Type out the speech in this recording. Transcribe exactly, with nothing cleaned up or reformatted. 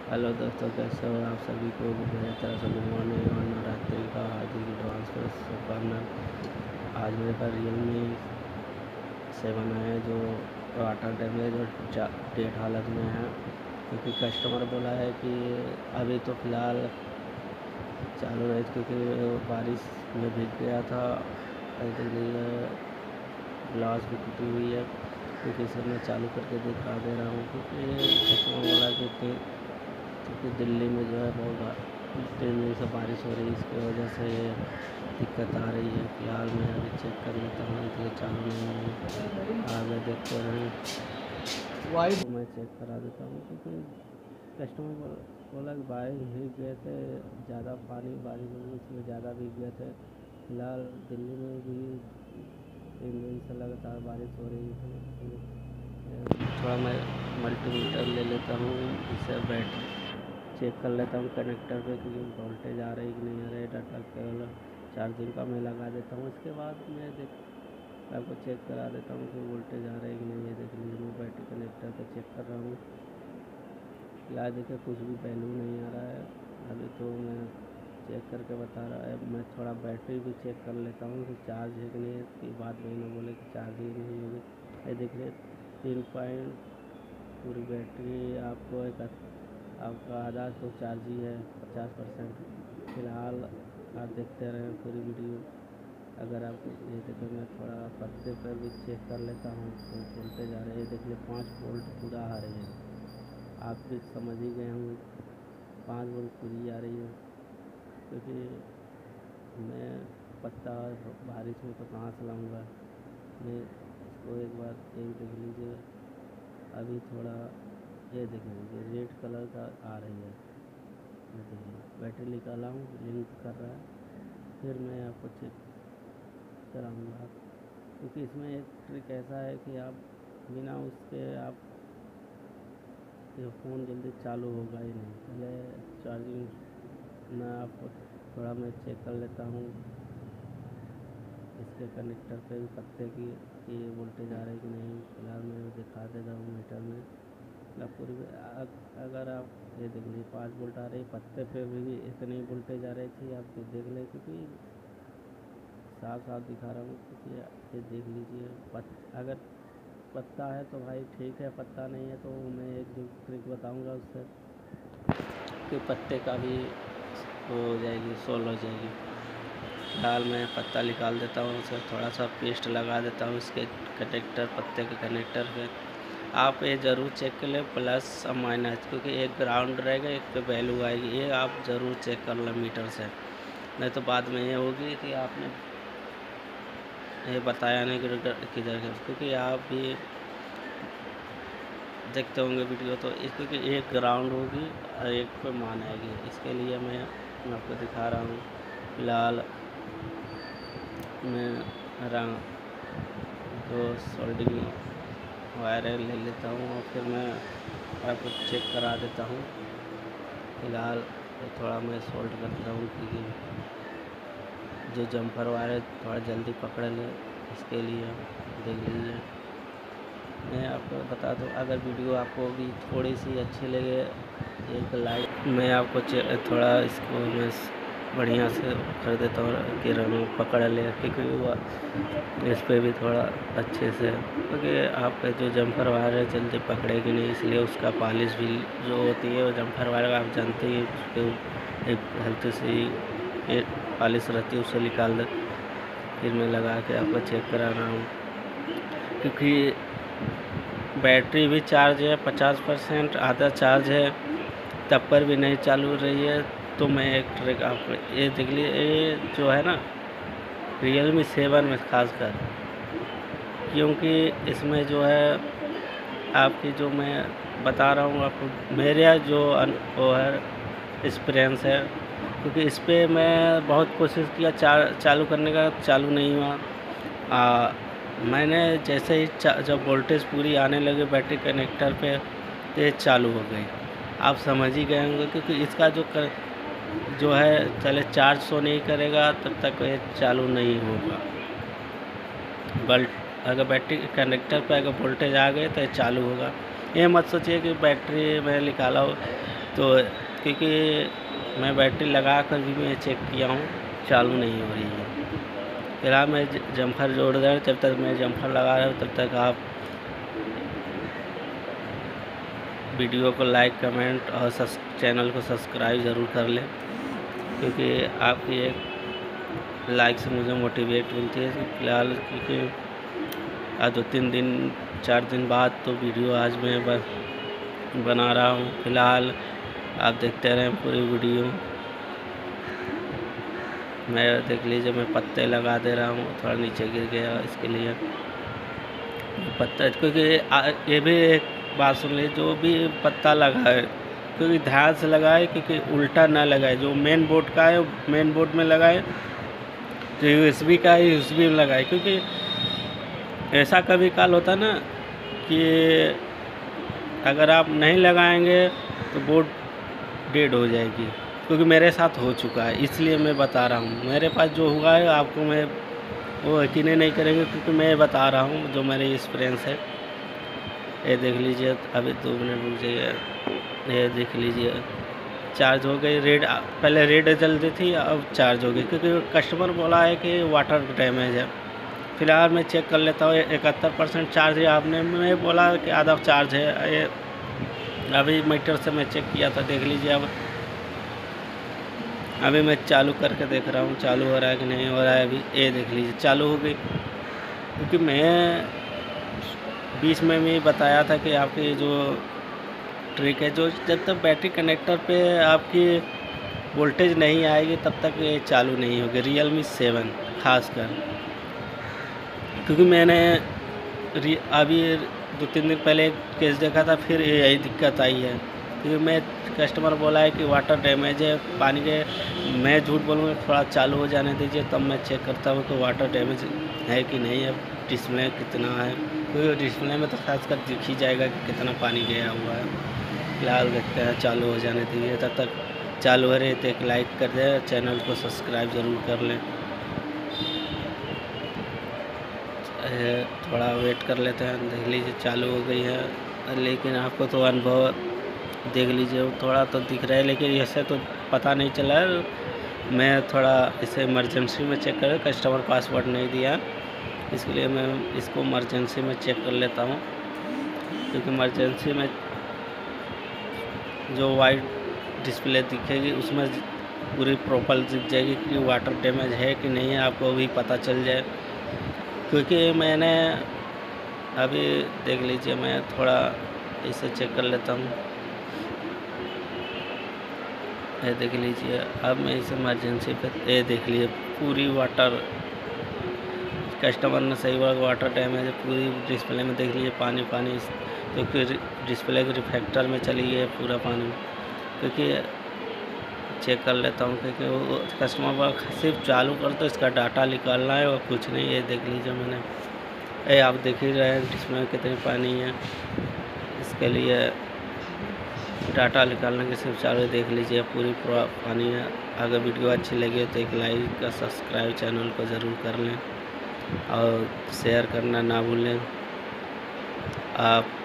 Hello दोस्तों, कैसे हो आप सभी को मेरे तरफ से गुड मॉर्निंग और नवरात्रि का हार्दिक एडवांस में शुभकामनाएं। आज मेरे पास रियलमी सेवन है जो वाटर डैमेज और डेट हालत में है, क्योंकि कस्टमर बोला है कि अभी तो फ़िलहाल चालू रहे, क्योंकि बारिश में भीग गया था। इसलिए ग्लास भी टूटी हुई है, क्योंकि इसे मैं चालू करके दिखा दे रहा हूँ। क्योंकि कस्टमर बोला कि क्योंकि दिल्ली में जो है बहुत तीन दिन से बारिश हो रही है, इसकी वजह से ये दिक्कत आ रही है। फिलहाल मैं अभी चेक कर लेता हूँ, इसलिए चालू नहीं है। आगे देखते रहें, वाइट तो मैं चेक करा देता हूँ। क्योंकि कस्टमर बोला कि बारिश भीग गए थे, ज़्यादा पानी बारिश में इसमें ज़्यादा भीग गए थे। फिलहाल दिल्ली में भी तीन दिन से लगातार बारिश हो रही है। थोड़ा मैं मल्टीमीटर ले लेता हूँ, इससे बैटरी चेक कर लेता हूँ कनेक्टर पे, क्योंकि वोल्टेज आ रही कि नहीं आ रही। डाटा केवल चार्जिंग का मैं लगा देता हूँ, इसके बाद मैं देख आपको चेक करा देता हूँ कि वोल्टेज आ रही कि नहीं। ये देख लीजिए, मैं बैटरी कनेक्टर पे चेक कर रहा हूँ। यार देखिए, कुछ भी वैल्यू नहीं आ रहा है अभी, तो मैं चेक करके बता रहा है। मैं थोड़ा बैटरी भी चेक कर लेता हूँ कि चार्ज है कि नहीं। इसकी बात नहीं ना बोले कि चार्ज ही नहीं होगी। ये देख रहे तीन पॉइंट पूरी बैटरी आपको एक आपका आधा तो चार्ज ही है, पचास परसेंट। फिलहाल आप देखते रहें पूरी वीडियो। अगर आप ये देखें, मैं थोड़ा पत्ते पर भी चेक कर लेता हूँ तो वोल्टेज आ रही है। देखिए पाँच वोल्ट पूरा आ रही है। आप भी समझ ही गए होंगे, पाँच वोल्ट पूरी आ रही है। क्योंकि मैं पत्ता बारिश में तो कहाँ से लाऊँगा। मैं इसको एक बार एक देख लीजिए, अभी थोड़ा ये देख लीजिए रेड कलर का आ रही है। ये देखिए बैटरी निकाला हूँ, लिंक कर रहा है। फिर मैं आपको चेक कराऊँगा, क्योंकि इसमें एक ट्रिक ऐसा है कि आप बिना उसके आप ये फ़ोन जल्दी चालू होगा ही नहीं। पहले चार्जिंग मैं आपको थोड़ा मैं चेक कर लेता हूँ इसके कनेक्टर पे भी पत्ते की कि वोल्टेज आ रही कि नहीं। फिलहाल मैं दिखा देता हूँ मीटर में पूरी। अगर आप ये देख लीजिए पाँच वोल्ट आ रही, पत्ते पे भी इतनी वोल्टेज आ रही थी, आप देख लें। क्योंकि साफ साफ दिखा रहा हूँ, क्योंकि ये देख लीजिए पत अगर पत्ता है तो भाई ठीक है, पत्ता नहीं है तो मैं एक जो ट्रिक बताऊँगा उससे कि पत्ते का भी हो जाएगी, सोल्व हो जाएगी। फिलहाल मैं पत्ता निकाल देता हूँ, उसे थोड़ा सा पेस्ट लगा देता हूँ इसके कनेक्टर पत्ते के कनेक्टर पे। आप ये ज़रूर चेक कर लें प्लस और माइनस, क्योंकि एक ग्राउंड रहेगा, एक पे वैल्यू आएगी। ये आप ज़रूर चेक कर लें मीटर से, नहीं तो बाद में ये होगी कि आपने ये बताया नहीं किधर किधर। क्योंकि आप भी देखते होंगे वीडियो, तो इस क्योंकि एक ग्राउंड होगी और एक पे मान आएगी। इसके लिए मैं आपको दिखा रहा हूँ। फिलहाल मैं रंग दो सोल्डिंग वायर ले लेता हूँ और फिर मैं आपको चेक करा देता हूँ। फिलहाल थोड़ा मैं सोल्ड कर देता हूँ, क्योंकि जो जम्पर वायर है थोड़ा जल्दी पकड़ ले, इसके लिए देख लीजिए। मैं आपको बता दूँ, अगर वीडियो आपको भी थोड़ी सी अच्छी लगे एक लाइक, मैं आपको थोड़ा इसको मैं बढ़िया से कर देता हूँ कि रंग पकड़ ले, क्योंकि इस पर भी थोड़ा अच्छे से, क्योंकि आपका जो जम्पर वायर है जल्दी पकड़ेगी नहीं, इसलिए उसका पॉलिश भी जो होती है वो जम्पर वायर आप जानते ही, उसके एक हल्की सी पॉलिश रहती है, उसे निकाल दे। फिर मैं लगा के आपको चेक करा रहा हूँ, क्योंकि बैटरी भी चार्ज है पचास परसेंट, आधा चार्ज है, तब पर भी नहीं चालू रही है। तो मैं एक ट्रिक आपको ये देख लीजिए, ये जो है ना रियलमी सेवन में खासकर, क्योंकि इसमें जो है आपकी जो मैं बता रहा हूँ आपको, मेरे जो वो है एक्सपीरियंस है, क्योंकि इस पर मैं बहुत कोशिश किया चा, चालू करने का, चालू नहीं हुआ। आ, मैंने जैसे ही जब वोल्टेज पूरी आने लगे बैटरी कनेक्टर पे, तो ये चालू हो गई। आप समझ ही गए होंगे, क्योंकि इसका जो कर, जो है चले चार्ज शो नहीं करेगा तब तक ये चालू नहीं होगा। बल्ब अगर बैटरी कनेक्टर पे अगर वोल्टेज आ गए तो ये चालू होगा। ये मत सोचिए कि बैटरी में निकाला हो तो क्योंकि मैं बैटरी लगा कर भी मैं चेक किया हूँ, चालू नहीं हो रही है। फिलहाल मैं जम्फर जोड़ रहा हूँ, जब तक मैं जम्फर लगा रहा हूँ तब तक आप वीडियो को लाइक, कमेंट और चैनल को सब्सक्राइब ज़रूर कर लें, क्योंकि आपकी एक लाइक से मुझे मोटिवेट मिलती है। फिलहाल क्योंकि आज दो तीन दिन चार दिन बाद तो वीडियो आज मैं बना रहा हूँ। फिलहाल आप देखते रहें पूरी वीडियो। मैं देख लीजिए, मैं पत्ते लगा दे रहा हूँ, थोड़ा नीचे गिर गया इसके लिए पत्ता, क्योंकि ये भी एक बात सुन लीजिए, जो भी पत्ता लगाए क्योंकि ध्यान से लगाए, क्योंकि उल्टा ना लगाए। जो मेन बोर्ड का है मेन बोर्ड में लगाए, जो यूएसबी का है यूएसबी में लगाए, क्योंकि ऐसा कभी काल होता ना कि अगर आप नहीं लगाएंगे तो बोर्ड डेड हो जाएगी, क्योंकि मेरे साथ हो चुका है, इसलिए मैं बता रहा हूँ। मेरे पास जो हुआ है आपको मैं वो यकीन नहीं करेंगे, क्योंकि मैं बता रहा हूँ जो मेरे एक्सपीरियंस है। ये देख लीजिए, अभी दो मिनट रुक जाइए। ये देख लीजिए, चार्ज हो गई। रेड पहले रेड जलती थी, अब चार्ज हो गई, क्योंकि कस्टमर बोला है कि वाटर डैमेज है। फिलहाल मैं चेक कर लेता हूँ, इकहत्तर परसेंट चार्ज है। आपने मैं बोला कि आधा चार्ज है। ये अभी मीटर से मैं चेक किया था, देख लीजिए। अब अभी मैं चालू करके देख रहा हूँ चालू हो रहा है कि नहीं हो रहा है। अभी ये देख लीजिए चालू हो गई, क्योंकि मैं बीच में भी बताया था कि आपकी जो ट्रिक है, जो जब तक बैटरी कनेक्टर पे आपकी वोल्टेज नहीं आएगी तब तक ये चालू नहीं होगी। रियलमी सेवन खासकर, क्योंकि मैंने अभी दो तीन दिन पहले केस देखा था, फिर यही दिक्कत आई है। क्योंकि मैं कस्टमर बोला है कि वाटर डैमेज है पानी के। मैं झूठ बोलूँगा, थोड़ा चालू हो जाने दीजिए, तब मैं चेक करता हूँ कि वाटर डैमेज है कि नहीं है, डिस्प्ले कितना है, क्योंकि डिस्प्ले में तो खासकर दिख ही जाएगा कि कितना पानी गया हुआ है। फिलहाल देखते हैं, चालू हो जाने दीजिए। तब तक चालू हो रही है तो एक लाइक कर दें, चैनल को सब्सक्राइब ज़रूर कर लें। थोड़ा वेट कर लेते हैं। देख लीजिए चालू हो गई है, लेकिन आपको तो अनुभव देख लीजिए, थोड़ा तो दिख रहा है, लेकिन ऐसे तो पता नहीं चला है। मैं थोड़ा इसे इमरजेंसी में चेक कर, कस्टमर पासवर्ड नहीं दिया, इसके लिए मैं इसको इमरजेंसी में चेक कर लेता हूँ। क्योंकि इमरजेंसी में जो वाइट डिस्प्ले दिखेगी उसमें पूरी प्रोफाइल दिख जाएगी कि वाटर डैमेज है कि नहीं है, आपको भी पता चल जाए। क्योंकि मैंने अभी देख लीजिए, मैं थोड़ा इसे चेक कर लेता हूँ। ये देख लीजिए, अब मैं इसे इमरजेंसी पे ये देख लीजिए पूरी वाटर, कस्टमर ने सही बोला वाटर डैमेज है। पूरी डिस्प्ले में देख लीजिए पानी पानी, तो फिर डिस्प्ले के रिफ्लेक्टर में चली गई पूरा पानी। क्योंकि चेक कर लेता हूँ, क्योंकि वो कस्टमर पर सिर्फ चालू कर तो इसका डाटा निकालना है और कुछ नहीं। ये देख लीजिए मैंने, ये आप देख ही रहे हैं डिस्प्ले में कितनी पानी है। इसके लिए डाटा निकालने के सिर्फ चालू देख लीजिए, पूरी पूरा पानी है। अगर वीडियो अच्छी लगी तो एक लाइक का सब्सक्राइब चैनल को ज़रूर कर लें और शेयर करना ना भूलें। आप